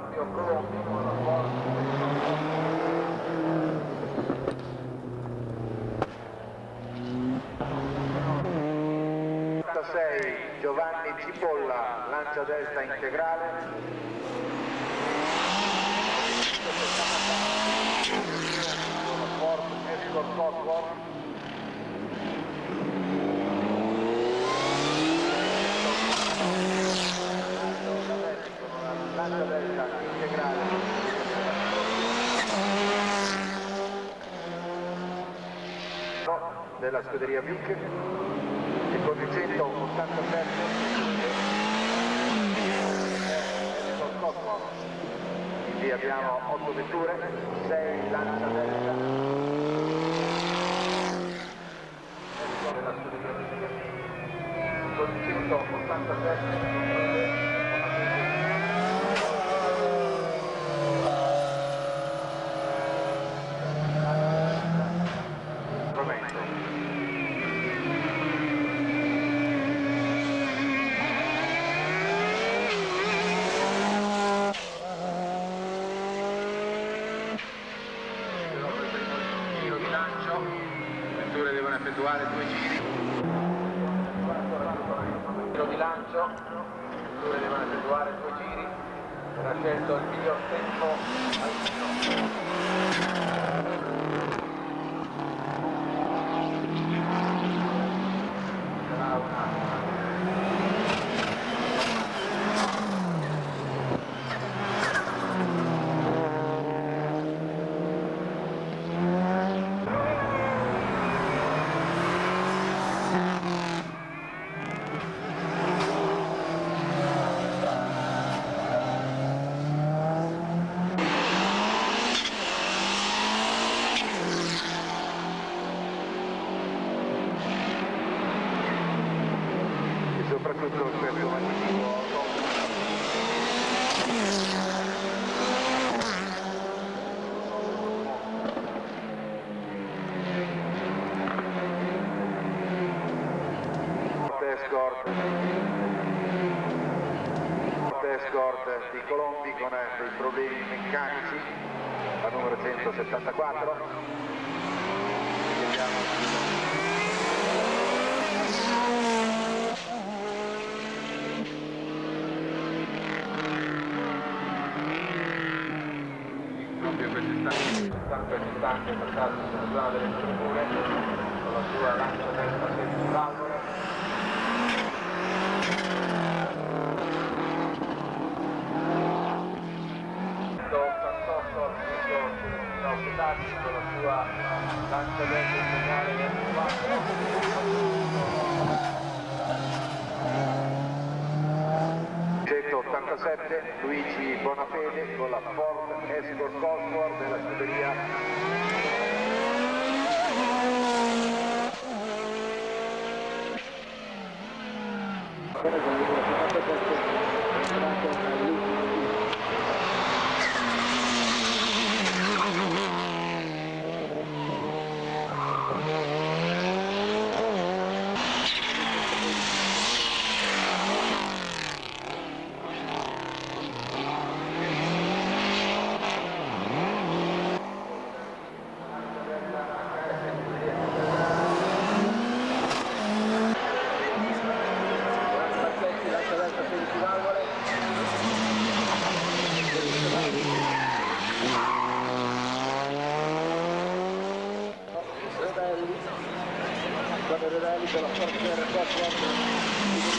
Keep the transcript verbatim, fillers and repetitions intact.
Fabio Colombi con la forza sei Giovanni Cipolla, lancia destra integrale. Ford Escort Cosworth. Lancia destra integrale. Della scuderia Vic e con il centottantasette quindi abbiamo otto vetture, sei lancia destra della scuderia Vic con il centottantasette devono effettuare due giri. Giro di lancio, le devono effettuare due giri, era scelto il miglior tempo al giro. Sarà una soprattutto per il magnifico Escort Escort di Colombi con dei problemi meccanici, la numero centosettantaquattro. Quest'istante è passato sulla zona delle strutture con la sua lancia destra senza valvole. ottantotto con la sua lancia destra integrale verso centottantasette Luigi Bonafede con la Ford Escort Cosworth della scuderia Revelli con la forza